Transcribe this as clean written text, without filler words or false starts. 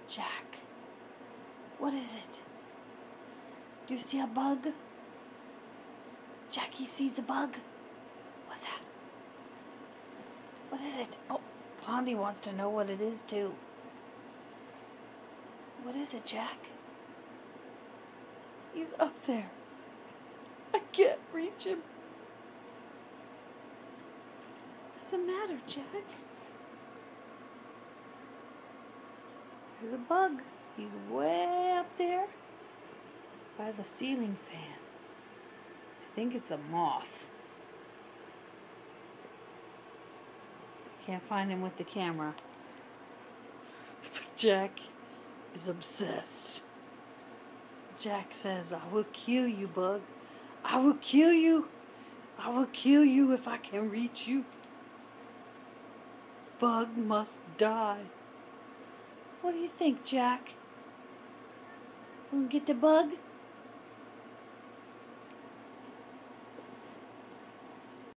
Jack, what is it? Do you see a bug? Jackie sees a bug. What's that? What is it? Oh, Blondie wants to know what it is too. What is it, Jack? He's up there. I can't reach him. What's the matter, Jack? There's a bug. He's way up there by the ceiling fan. I think it's a moth. Can't find him with the camera. But Jack is obsessed. Jack says, I will kill you, bug. I will kill you. I will kill you if I can reach you. Bug must die. What do you think, Jack? Wanna get the bug?